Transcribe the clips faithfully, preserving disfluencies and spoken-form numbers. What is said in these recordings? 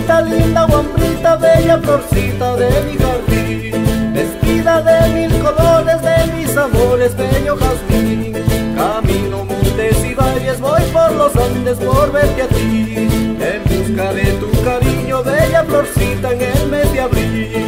Cholita linda, guambrita, bella florcita de mi jardín, vestida de mil colores, de mis amores, bello jazmín. Camino montes y valles, voy por los Andes por verte a ti, en busca de tu cariño, bella florcita en el mes de abril.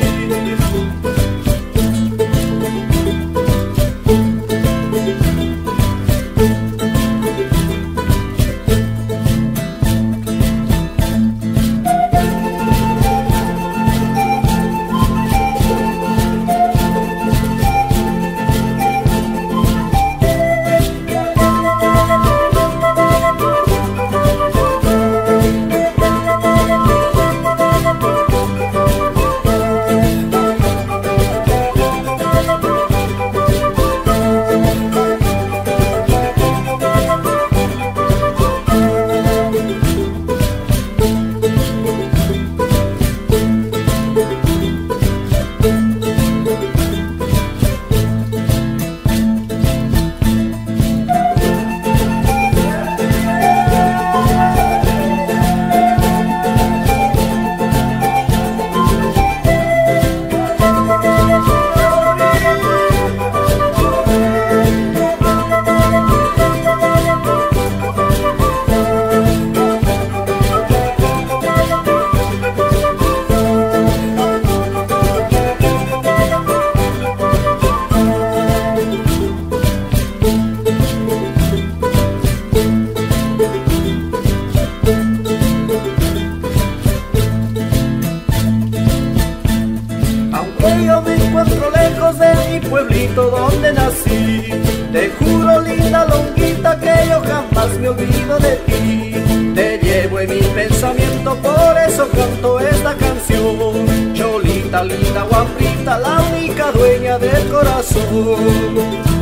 Yo me encuentro lejos de mi pueblito donde nací, te juro linda longuita que yo jamás me olvido de ti. Te llevo en mi pensamiento, por eso canto esta canción. Cholita linda, guambrita, la única dueña del corazón.